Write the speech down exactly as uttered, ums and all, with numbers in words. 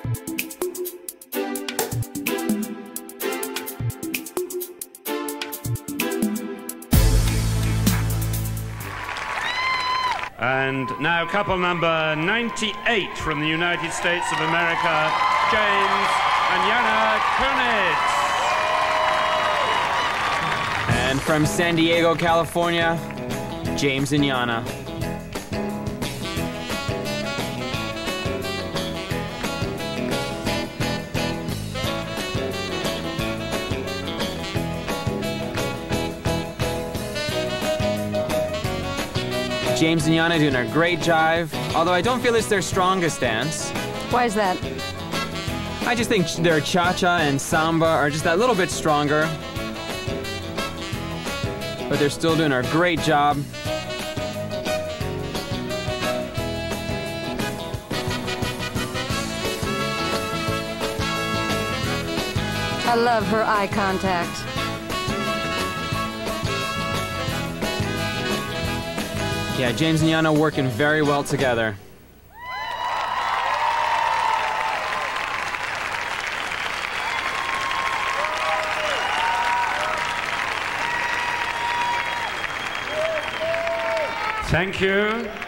And now couple number ninety-eight from the United States of America, James and Jaana Kunitz. And from San Diego, California, James and Jaana. James and Jaana doing a great jive, although I don't feel it's their strongest dance. Why is that? I just think their cha-cha and samba are just that little bit stronger. But they're still doing a great job. I love her eye contact. Yeah, James and Jaana working very well together. Thank you.